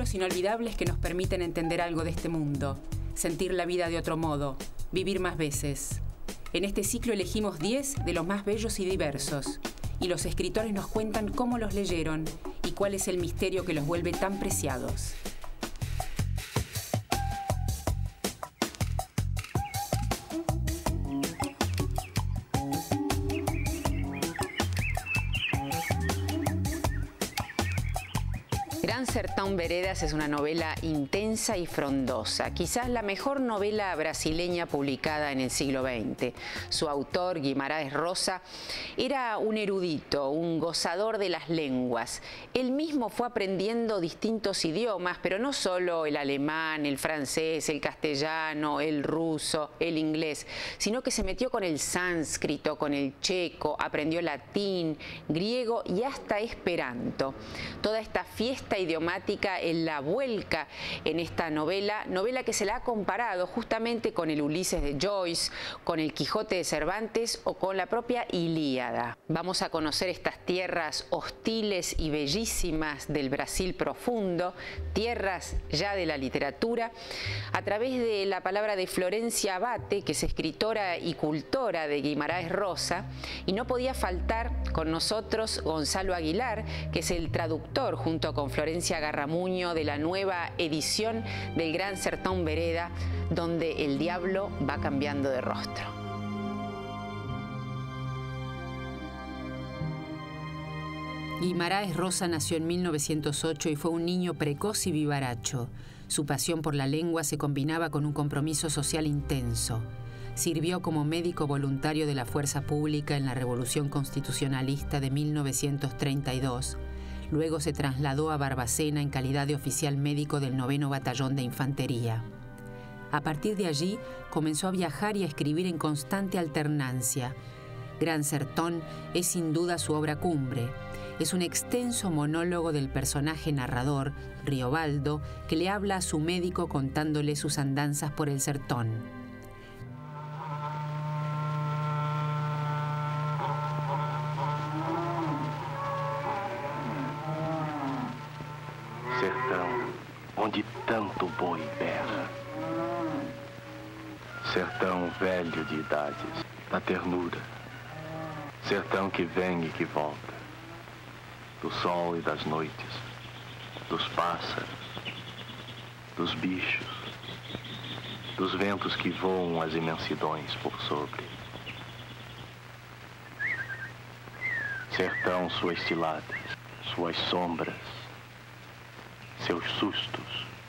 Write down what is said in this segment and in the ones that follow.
libros inolvidables que nos permiten entender algo de este mundo, sentir la vida de otro modo, vivir más veces. En este ciclo elegimos 10 de los más bellos y diversos, y los escritores nos cuentan cómo los leyeron y cuál es el misterio que los vuelve tan preciados. Gran Sertão Veredas es una novela intensa y frondosa, quizás la mejor novela brasileña publicada en el siglo XX. Su autor, Guimarães Rosa, era un erudito, un gozador de las lenguas. Él mismo fue aprendiendo distintos idiomas, pero no solo el alemán, el francés, el castellano, el ruso, el inglés, sino que se metió con el sánscrito, con el checo, aprendió latín, griego y hasta esperanto. Toda esta fiesta idiomática él la vuelca en esta novela que se la ha comparado justamente con el Ulises de Joyce, con el Quijote de Cervantes o con la propia Ilíada. Vamos a conocer estas tierras hostiles y bellísimas del Brasil profundo, tierras ya de la literatura, a través de la palabra de Florencia Abate, que es escritora y cultora de Guimarães Rosa, y no podía faltar con nosotros Gonzalo Aguilar, que es el traductor junto con Florencia Garramuño de la nueva edición del Gran Sertão Vereda, donde el diablo va cambiando de rostro. Guimarães Rosa nació en 1908 y fue un niño precoz y vivaracho. Su pasión por la lengua se combinaba con un compromiso social intenso. Sirvió como médico voluntario de la Fuerza Pública en la Revolución Constitucionalista de 1932. Luego se trasladó a Barbacena en calidad de oficial médico del 9º Batallón de Infantería. A partir de allí comenzó a viajar y a escribir en constante alternancia. Gran Sertão es sin duda su obra cumbre. Es un extenso monólogo del personaje narrador, Riobaldo, que le habla a su médico contándole sus andanzas por el sertón. Sertão, onde tanto boi berra. Sertão velho de idades, da ternura. Sertão que vem e que volta. Do sol e das noites, dos pássaros, dos bichos, dos ventos que voam as imensidões por sobre. Sertão, suas ciladas, suas sombras, seus sustos.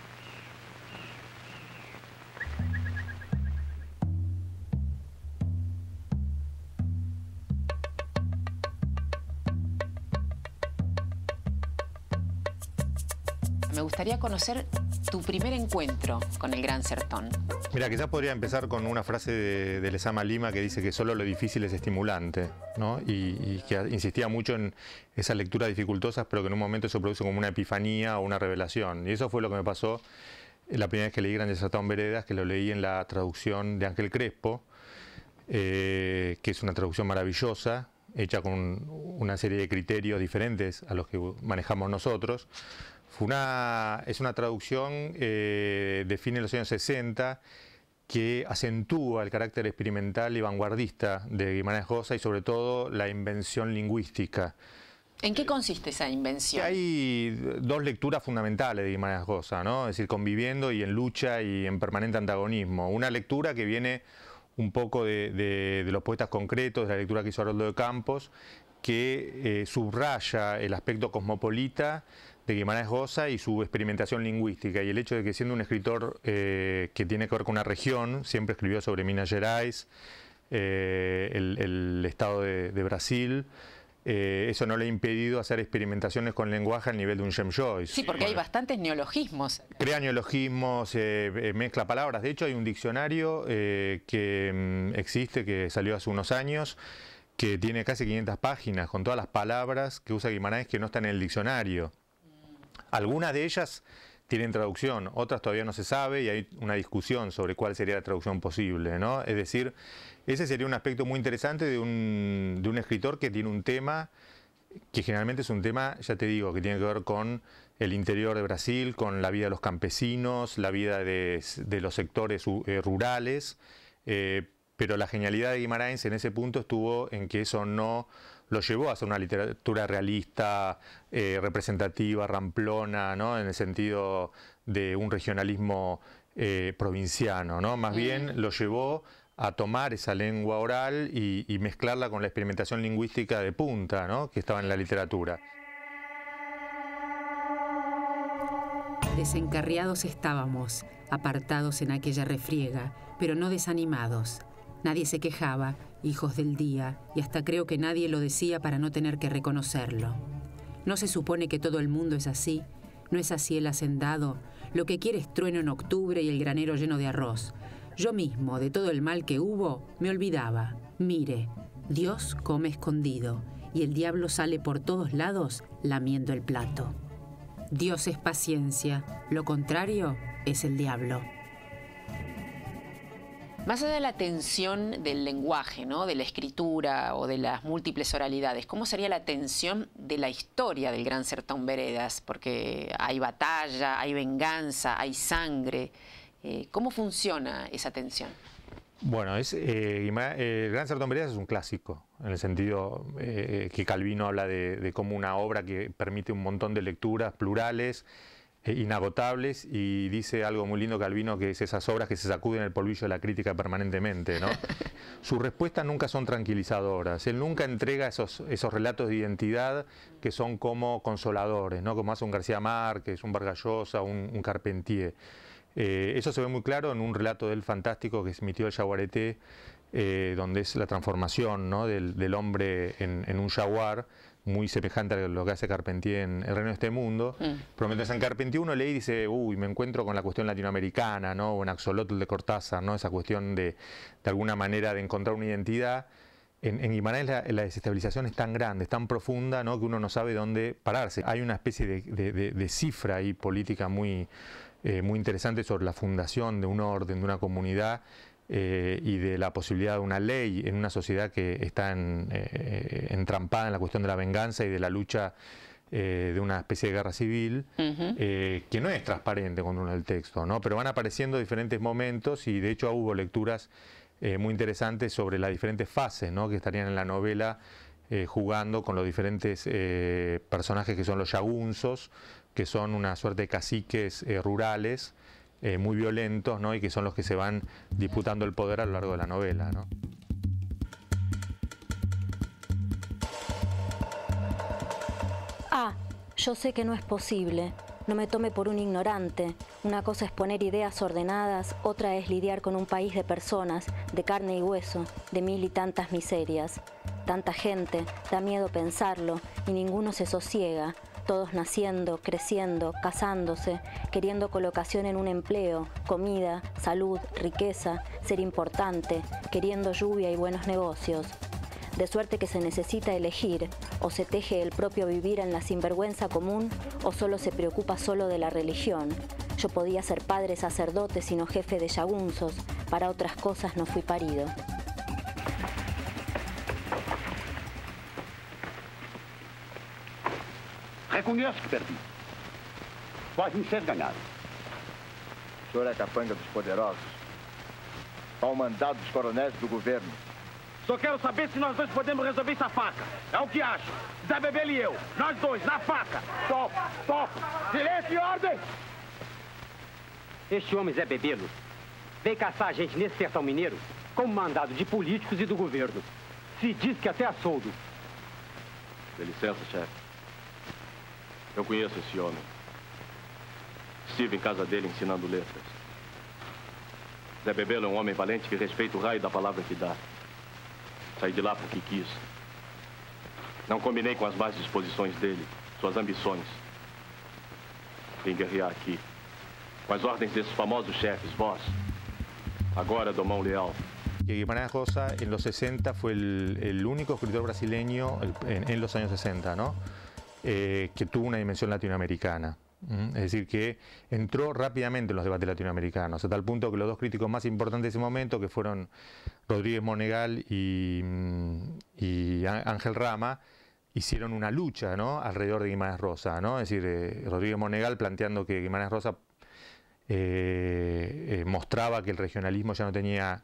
Me gustaría conocer tu primer encuentro con el Gran Sertão. Mira, quizás podría empezar con una frase de Lezama Lima que dice que solo lo difícil es estimulante, ¿no? Y que insistía mucho en esas lecturas dificultosas, pero que en un momento eso produce como una epifanía o una revelación. Y eso fue lo que me pasó la primera vez que leí Gran Sertão Veredas, que lo leí en la traducción de Ángel Crespo, que es una traducción maravillosa, hecha con una serie de criterios diferentes a los que manejamos nosotros. Es una traducción de fines de los años 60 que acentúa el carácter experimental y vanguardista de Guimarães Rosa y sobre todo la invención lingüística. ¿En qué consiste esa invención? Hay dos lecturas fundamentales de Guimarães Rosa, ¿no? Es decir, conviviendo y en lucha y en permanente antagonismo. Una lectura que viene un poco de los poetas concretos, de la lectura que hizo Haroldo de Campos, que subraya el aspecto cosmopolita de Guimarães Rosa y su experimentación lingüística y el hecho de que siendo un escritor que tiene que ver con una región, siempre escribió sobre Minas Gerais, el estado de Brasil, eso no le ha impedido hacer experimentaciones con lenguaje al nivel de un James Joyce. Sí, porque hay bastantes neologismos. Crea neologismos, mezcla palabras. De hecho, hay un diccionario que existe, que salió hace unos años, que tiene casi 500 páginas con todas las palabras que usa Guimarães que no están en el diccionario. Algunas de ellas tienen traducción, otras todavía no se sabe y hay una discusión sobre cuál sería la traducción posible, ¿no? Es decir, ese sería un aspecto muy interesante de un escritor que tiene un tema que generalmente es un tema, ya te digo, que tiene que ver con el interior de Brasil, con la vida de los campesinos, la vida de los sectores rurales, pero la genialidad de Guimarães en ese punto estuvo en que eso no lo llevó a hacer una literatura realista, representativa, ramplona, ¿no? En el sentido de un regionalismo provinciano, ¿no? Más bien lo llevó a tomar esa lengua oral y mezclarla con la experimentación lingüística de punta, ¿no? Que estaba en la literatura. Desencarriados estábamos, apartados en aquella refriega, pero no desanimados. Nadie se quejaba, hijos del día, y hasta creo que nadie lo decía para no tener que reconocerlo. ¿No se supone que todo el mundo es así? ¿No es así el hacendado? Lo que quiere es trueno en octubre y el granero lleno de arroz. Yo mismo, de todo el mal que hubo, me olvidaba. Mire, Dios come escondido y el diablo sale por todos lados lamiendo el plato. Dios es paciencia, lo contrario es el diablo. Más allá de la tensión del lenguaje, ¿no? De la escritura o de las múltiples oralidades, ¿cómo sería la tensión de la historia del Gran Sertón Veredas? Porque hay batalla, hay venganza, hay sangre. ¿Cómo funciona esa tensión? Bueno, el Gran Sertón Veredas es un clásico, en el sentido que Calvino habla de como una obra que permite un montón de lecturas plurales, inagotables, y dice algo muy lindo Calvino, que es esas obras que se sacuden el polvillo de la crítica permanentemente, ¿no? Sus respuestas nunca son tranquilizadoras, él nunca entrega esos relatos de identidad que son como consoladores, ¿no? Como hace un García Márquez, un Vargas Llosa, un Carpentier. Eso se ve muy claro en un relato del fantástico que emitió el Yaguareté, donde es la transformación, ¿no? del hombre en un jaguar, muy semejante a lo que hace Carpentier en El Reino de este Mundo. Pero mientras en Carpentier uno lee y dice, uy, me encuentro con la cuestión latinoamericana, ¿no? O en Axolotl de Cortázar, ¿no? Esa cuestión de alguna manera de encontrar una identidad. En Guimarães la desestabilización es tan grande, es tan profunda, ¿no? Que uno no sabe dónde pararse. Hay una especie de cifra ahí política muy interesante sobre la fundación de un orden, de una comunidad, y de la posibilidad de una ley en una sociedad que está entrampada en la cuestión de la venganza y de la lucha de una especie de guerra civil, que no es transparente cuando uno lee el texto, ¿no? Pero van apareciendo diferentes momentos, y de hecho hubo lecturas muy interesantes sobre las diferentes fases, ¿no? Que estarían en la novela, jugando con los diferentes personajes que son los yagunzos, que son una suerte de caciques rurales, muy violentos, ¿no? Y que son los que se van disputando el poder a lo largo de la novela, ¿no? Yo sé que no es posible. No me tome por un ignorante. Una cosa es poner ideas ordenadas, otra es lidiar con un país de personas, de carne y hueso, de mil y tantas miserias. Tanta gente, da miedo pensarlo, y ninguno se sosiega. Todos naciendo, creciendo, casándose, queriendo colocación en un empleo, comida, salud, riqueza, ser importante, queriendo lluvia y buenos negocios. De suerte que se necesita elegir, o se teje el propio vivir en la sinvergüenza común, o solo se preocupa solo de la religión. Yo podía ser padre sacerdote, sino jefe de yagunzos, para otras cosas no fui parido. Reconheço que perdi. Pode me ser ganhado. O senhor é capanga dos poderosos? Ao mandado dos coronéis do governo. Só quero saber se nós dois podemos resolver essa faca. É o que acho. Zé Bebelo e eu. Nós dois, na faca. Topo, topo. Silêncio e ordem! Este homem, Zé Bebelo, veio caçar a gente nesse sertão mineiro como mandado de políticos e do governo. Se diz que até a soldo. Dê licença, chefe. Eu conheço esse homem. Estive em casa dele ensinando letras. Zé Bebelo é um homem valente que respeita o raio da palavra que dá. Saí de lá porque quis. Não combinei com as más disposições dele, suas ambições. Vim guerrear aqui, com as ordens desses famosos chefes, vós. Agora, Domão Leal. Guimarães Rosa en los 60 fue el único escritor brasileño en los años 60, ¿no? Que tuvo una dimensión latinoamericana. Es decir, que entró rápidamente en los debates latinoamericanos, a tal punto que los dos críticos más importantes de ese momento, que fueron Rodríguez Monegal y Ángel Rama, hicieron una lucha, ¿no?, alrededor de Guimarães Rosa, ¿no? Es decir, Rodríguez Monegal planteando que Guimarães Rosa mostraba que el regionalismo ya no tenía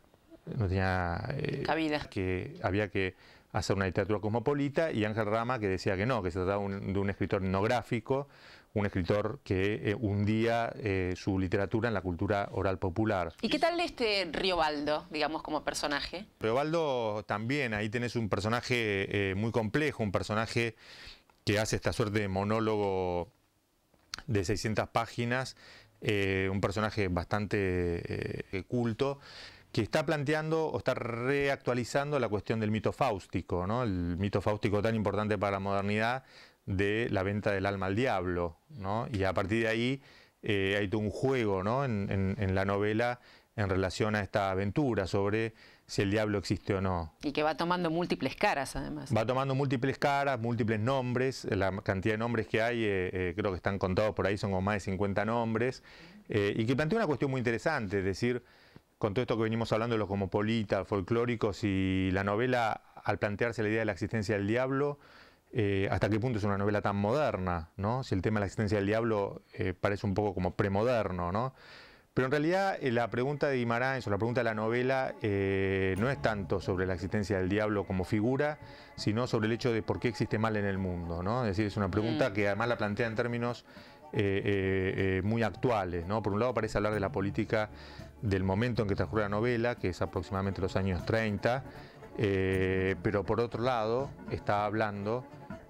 cabida, que había que hacer una literatura cosmopolita, y Ángel Rama, que decía que no, que se trataba de un escritor etnográfico, un escritor que hundía su literatura en la cultura oral popular. ¿Y qué tal Riobaldo, digamos, como personaje? Riobaldo también, ahí tenés un personaje muy complejo, un personaje que hace esta suerte de monólogo de 600 páginas, un personaje bastante culto, que está planteando o está reactualizando la cuestión del mito fáustico, ¿no? El mito fáustico tan importante para la modernidad de la venta del alma al diablo, ¿no? Y a partir de ahí hay todo un juego, ¿no?, en la novela en relación a esta aventura sobre si el diablo existe o no. Y que va tomando múltiples caras, además. Va tomando múltiples caras, múltiples nombres. La cantidad de nombres que hay, creo que están contados por ahí, son como más de 50 nombres, y que plantea una cuestión muy interesante, es decir, con todo esto que venimos hablando de los cosmopolitas, folclóricos, y la novela, al plantearse la idea de la existencia del diablo, hasta qué punto es una novela tan moderna, ¿no? Si el tema de la existencia del diablo parece un poco como premoderno, ¿no? Pero en realidad la pregunta de Guimarães, o la pregunta de la novela, no es tanto sobre la existencia del diablo como figura, sino sobre el hecho de por qué existe mal en el mundo, ¿no? Es decir, es una pregunta que además la plantea en términos muy actuales, ¿no? Por un lado parece hablar de la política del momento en que transcurre la novela, que es aproximadamente los años 30, pero por otro lado está hablando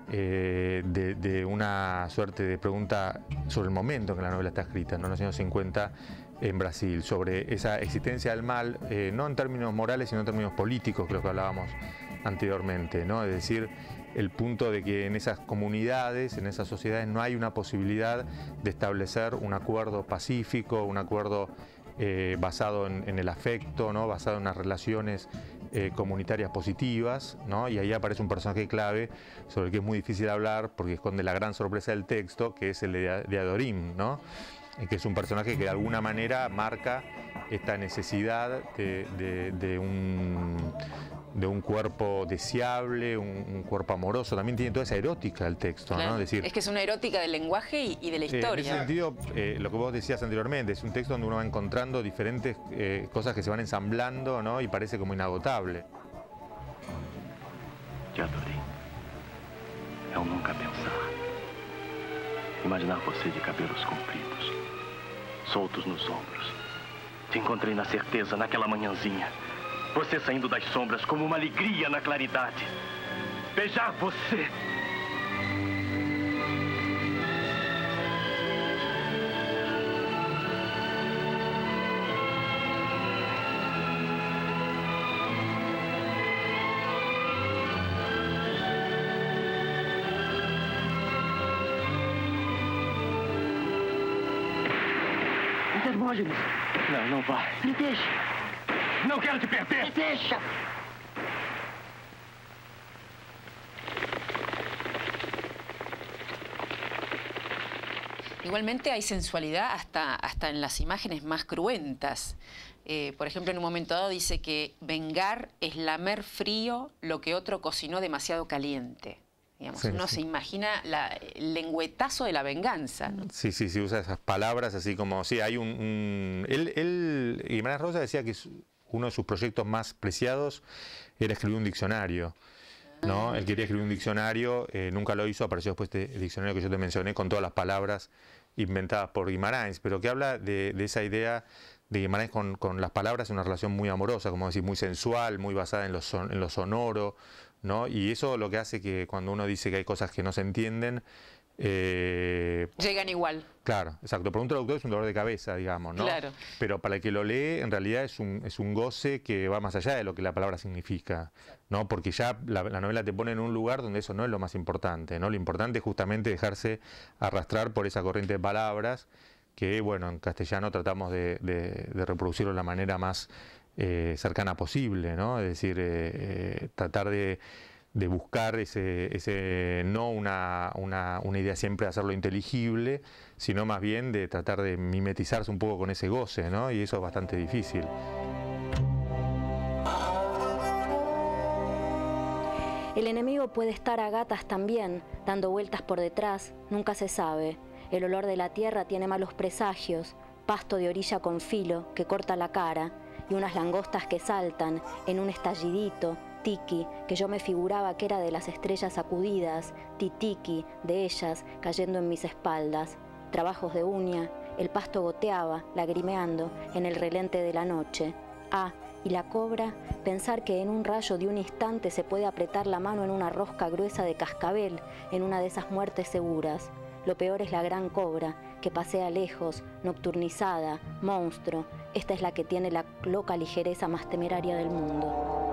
de una suerte de pregunta sobre el momento en que la novela está escrita, ¿no?, en los años 50 en Brasil, sobre esa existencia del mal, no en términos morales, sino en términos políticos, que es lo que hablábamos anteriormente, ¿no? Es decir, el punto de que en esas comunidades, en esas sociedades, no hay una posibilidad de establecer un acuerdo pacífico, un acuerdo basado en el afecto, ¿no?, basado en unas relaciones comunitarias positivas, ¿no? Y ahí aparece un personaje clave sobre el que es muy difícil hablar porque esconde la gran sorpresa del texto, que es el de Adorim, ¿no?, que es un personaje que de alguna manera marca esta necesidad de un cuerpo deseable, un cuerpo amoroso. También tiene toda esa erótica el texto, claro, ¿no? Es decir, que es una erótica del lenguaje y de la historia. En ese sentido, lo que vos decías anteriormente, es un texto donde uno va encontrando diferentes cosas que se van ensamblando, ¿no?, y parece como inagotable. Te adorei. É um nunca pensar. Imaginar você de cabelos compridos, soltos nos ombros. Te encontrei na certeza naquela manhãzinha. Você saindo das sombras como uma alegria na claridade. Beijar você. Hermógenes. Não, não vai. Me deixa. Não quero te perder. Me deixa. Igualmente hay sensualidad hasta en las imágenes más cruentas. Por ejemplo, en un momento dado dice que vengar es lamer frío lo que otro cocinó demasiado caliente. Digamos, sí, uno se imagina el lengüetazo de la venganza, ¿no? Sí, usa esas palabras así como, sí, hay Guimarães Rosa decía que uno de sus proyectos más preciados era escribir un diccionario, ¿no? Él quería escribir un diccionario, nunca lo hizo, apareció después este diccionario que yo te mencioné con todas las palabras inventadas por Guimarães, pero que habla de esa idea de Guimarães con las palabras, en una relación muy amorosa, como decir, muy sensual, muy basada en lo sonoro, ¿no? Y eso lo que hace que cuando uno dice que hay cosas que no se entienden, llegan igual. Claro, exacto. Para un traductor es un dolor de cabeza, digamos, ¿no? Claro. Pero para el que lo lee, en realidad es un goce que va más allá de lo que la palabra significa, ¿no? Porque ya la novela te pone en un lugar donde eso no es lo más importante, ¿no? Lo importante es justamente dejarse arrastrar por esa corriente de palabras que, bueno, en castellano tratamos de reproducirlo de la manera más cercana posible, ¿no? Es decir, tratar de buscar no una idea siempre de hacerlo inteligible, sino más bien de tratar de mimetizarse un poco con ese goce, ¿no? Y eso es bastante difícil. El enemigo puede estar a gatas también, dando vueltas por detrás, nunca se sabe. El olor de la tierra tiene malos presagios, pasto de orilla con filo que corta la cara y unas langostas que saltan en un estallidito, tiki, que yo me figuraba que era de las estrellas sacudidas, titiki, de ellas cayendo en mis espaldas. Trabajos de uña, el pasto goteaba, lagrimeando, en el relente de la noche. Y la cobra, pensar que en un rayo de un instante se puede apretar la mano en una rosca gruesa de cascabel, en una de esas muertes seguras. Lo peor es la gran cobra, que pasea lejos, nocturnizada, monstruo. Esta es la que tiene la loca ligereza más temeraria del mundo.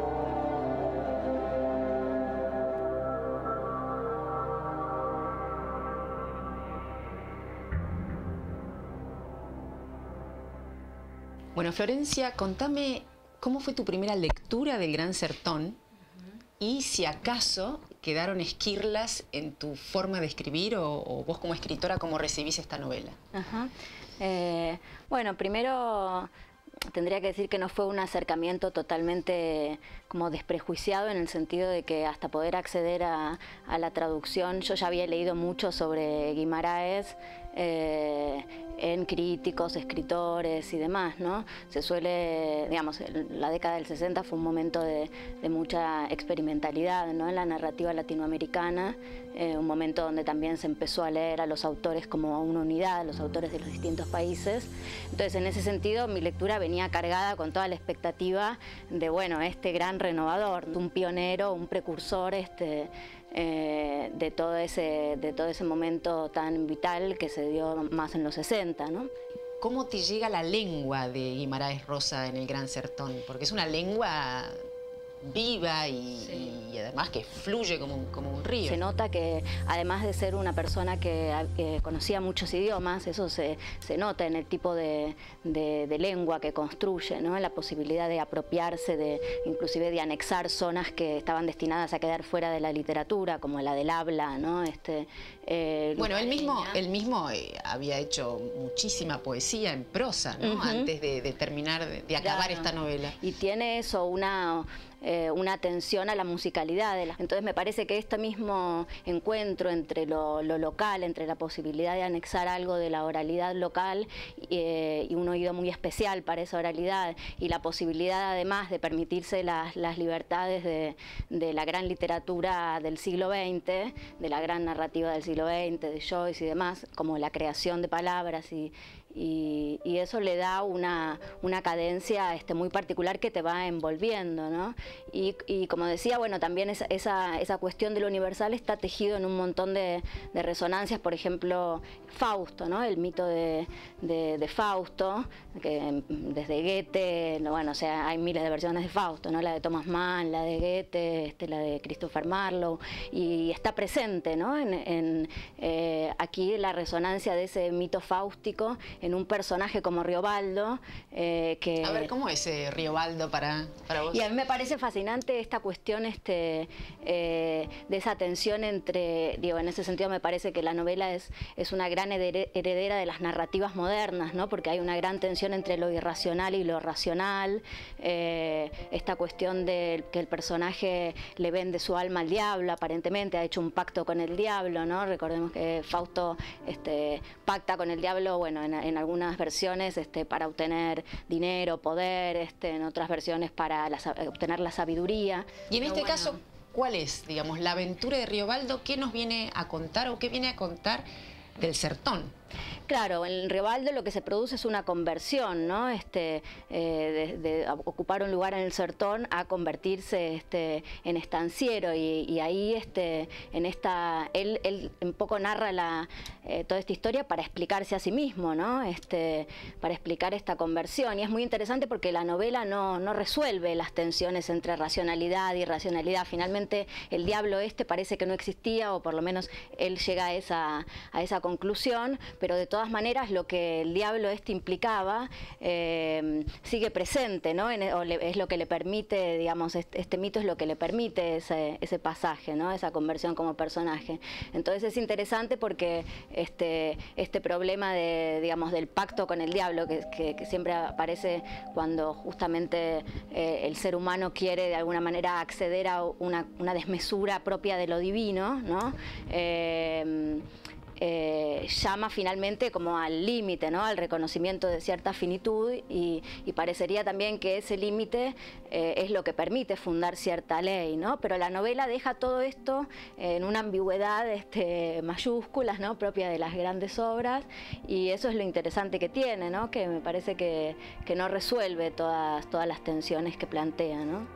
Bueno, Florencia, contame cómo fue tu primera lectura del Gran Sertón y si acaso quedaron esquirlas en tu forma de escribir o vos como escritora, ¿cómo recibís esta novela? Bueno, primero tendría que decir que no fue un acercamiento totalmente como desprejuiciado, en el sentido de que hasta poder acceder a la traducción, yo ya había leído mucho sobre Guimarães en críticos, escritores y demás, ¿no? Se suele, digamos, la década del 60 fue un momento de mucha experimentalidad, ¿no?, en la narrativa latinoamericana, un momento donde también se empezó a leer a los autores como una unidad, los autores de los distintos países. Entonces, en ese sentido, mi lectura venía cargada con toda la expectativa de, bueno, este gran renovador, un pionero, un precursor, de todo ese momento tan vital que se dio más en los 60, ¿no? ¿Cómo te llega la lengua de Guimarães Rosa en el Gran Sertón? Porque es una lengua viva y además que fluye como un río. Se nota que, además de ser una persona que conocía muchos idiomas, eso se nota en el tipo de lengua que construye, ¿no? En la posibilidad de apropiarse, inclusive de anexar zonas que estaban destinadas a quedar fuera de la literatura, como la del habla, ¿no? Bueno, él mismo había hecho muchísima poesía en prosa, ¿no? Antes de terminar, de acabar esta novela. Y tiene eso, una atención a la musicalidad. Entonces me parece que este mismo encuentro entre lo local, entre la posibilidad de anexar algo de la oralidad local y un oído muy especial para esa oralidad, y la posibilidad además de permitirse las libertades de la gran literatura del siglo XX, de la gran narrativa del siglo XX, de Joyce y demás, como la creación de palabras y eso le da una cadencia muy particular que te va envolviendo, ¿no? Y como decía, bueno, también esa cuestión de lo universal está tejido en un montón de resonancias. Por ejemplo, Fausto, ¿no? El mito de Fausto, que desde Goethe, bueno, o sea, hay miles de versiones de Fausto, ¿no? La de Thomas Mann, la de Goethe, la de Christopher Marlowe, y está presente, ¿no? Aquí la resonancia de ese mito fáustico en un personaje como Riobaldo. A ver, ¿cómo es Riobaldo para vos? Y a mí me parece fascinante esta cuestión de esa tensión entre, digo, en ese sentido me parece que la novela es una gran heredera de las narrativas modernas, ¿no? Porque hay una gran tensión entre lo irracional y lo racional, esta cuestión de que el personaje le vende su alma al diablo, aparentemente ha hecho un pacto con el diablo, ¿no? Recordemos que Fausto pacta con el diablo, bueno, en algunas versiones para obtener dinero, poder, en otras versiones para obtener la sabiduría. Y en este caso, ¿cuál es, digamos, la aventura de Riobaldo? ¿Qué nos viene a contar o qué viene a contar del Sertón? Claro, en Riobaldo lo que se produce es una conversión, ¿no? De ocupar un lugar en el Sertón a convertirse en estanciero, y ahí él un poco narra toda esta historia para explicarse a sí mismo, ¿no? Para explicar esta conversión, y es muy interesante porque la novela no resuelve las tensiones entre racionalidad y irracionalidad. Finalmente el diablo parece que no existía, o por lo menos él llega a esa conclusión, pero de todas maneras lo que el diablo implicaba sigue presente, ¿no? Es lo que le permite, digamos, este mito es lo que le permite ese pasaje, ¿no? Esa conversión como personaje. Entonces es interesante porque este problema digamos, del pacto con el diablo que siempre aparece cuando justamente el ser humano quiere de alguna manera acceder a una desmesura propia de lo divino, ¿no? Llama finalmente como al límite, ¿no? Al reconocimiento de cierta finitud y parecería también que ese límite es lo que permite fundar cierta ley, ¿no? Pero la novela deja todo esto en una ambigüedad mayúsculas, ¿no? Propia de las grandes obras, y eso es lo interesante que tiene, ¿no? Que me parece que no resuelve todas las tensiones que plantea, ¿no?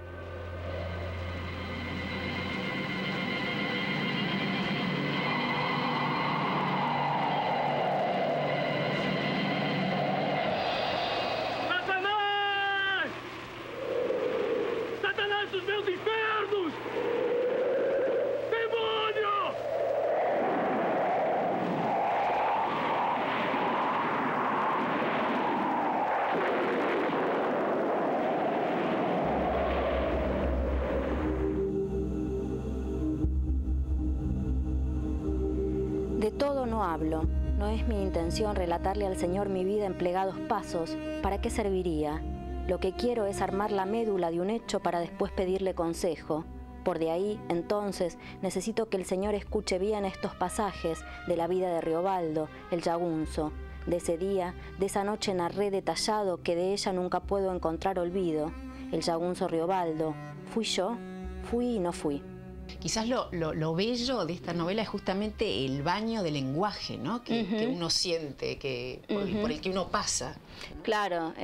De todo no hablo. No es mi intención relatarle al Señor mi vida en plegados pasos. ¿Para qué serviría? Lo que quiero es armar la médula de un hecho para después pedirle consejo. Por de ahí, entonces, necesito que el Señor escuche bien estos pasajes de la vida de Riobaldo, el Yagunzo. De ese día, de esa noche narré detallado que de ella nunca puedo encontrar olvido. El Yagunzo Riobaldo. ¿Fui yo? Fui y no fui. Quizás lo bello de esta novela es justamente el baño de lenguaje, ¿no? Que uno siente, por el que uno pasa. Claro,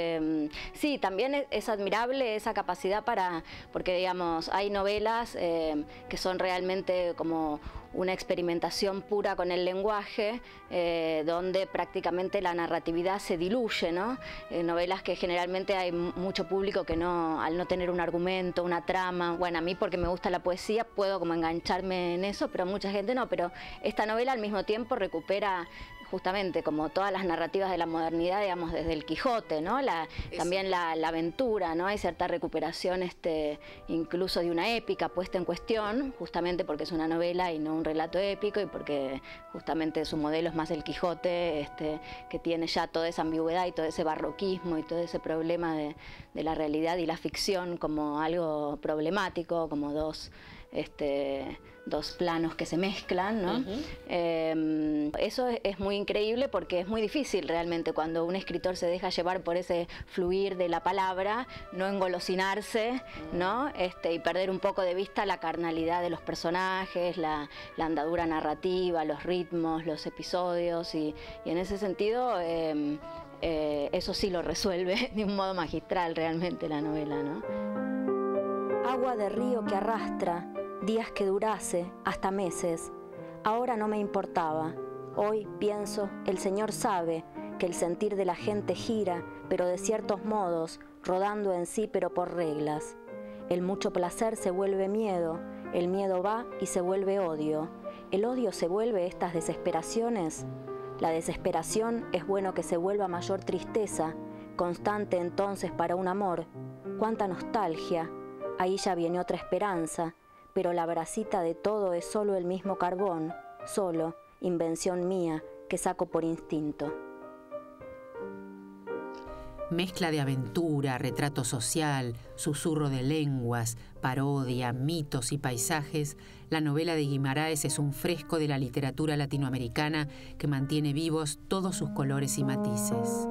sí, también es admirable esa capacidad porque digamos, hay novelas que son realmente como una experimentación pura con el lenguaje, donde prácticamente la narratividad se diluye, ¿no? Novelas que generalmente hay mucho público que al no tener un argumento, una trama, bueno, a mí porque me gusta la poesía puedo como engancharme en eso, pero mucha gente no, pero esta novela al mismo tiempo recupera justamente como todas las narrativas de la modernidad, digamos, desde el Quijote, ¿no? También la aventura, ¿no? Hay cierta recuperación incluso de una épica puesta en cuestión, justamente porque es una novela y no un relato épico, y porque justamente su modelo es más el Quijote, que tiene ya toda esa ambigüedad y todo ese barroquismo y todo ese problema de la realidad y la ficción como algo problemático, como dos planos que se mezclan, ¿no? Eso es muy increíble porque es muy difícil realmente cuando un escritor se deja llevar por ese fluir de la palabra, no engolosinarse, ¿no? Y perder un poco de vista la carnalidad de los personajes, la andadura narrativa, los ritmos, los episodios, y en ese sentido eso sí lo resuelve de un modo magistral realmente la novela, ¿no? Agua de río que arrastra, días que durase, hasta meses. Ahora no me importaba. Hoy pienso, el Señor sabe que el sentir de la gente gira, pero de ciertos modos, rodando en sí pero por reglas. El mucho placer se vuelve miedo, el miedo va y se vuelve odio. ¿El odio se vuelve estas desesperaciones? La desesperación es bueno que se vuelva mayor tristeza, constante entonces para un amor. ¡Cuánta nostalgia! Ahí ya viene otra esperanza, pero la brasita de todo es solo el mismo carbón, solo, invención mía, que saco por instinto. Mezcla de aventura, retrato social, susurro de lenguas, parodia, mitos y paisajes, la novela de Guimarães es un fresco de la literatura latinoamericana que mantiene vivos todos sus colores y matices.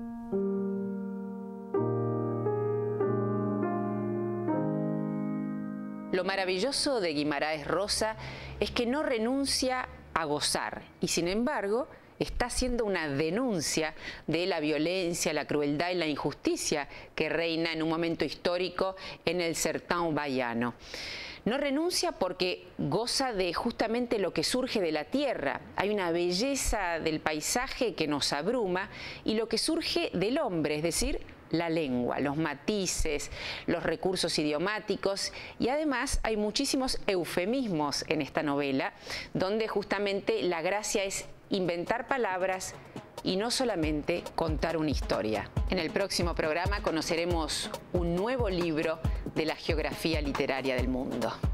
Lo maravilloso de Guimarães Rosa es que no renuncia a gozar y, sin embargo, está haciendo una denuncia de la violencia, la crueldad y la injusticia que reina en un momento histórico en el sertão baiano. No renuncia porque goza de justamente lo que surge de la tierra. Hay una belleza del paisaje que nos abruma y lo que surge del hombre, es decir, la lengua, los matices, los recursos idiomáticos, y además hay muchísimos eufemismos en esta novela, donde justamente la gracia es inventar palabras y no solamente contar una historia. En el próximo programa conoceremos un nuevo libro de la geografía literaria del mundo.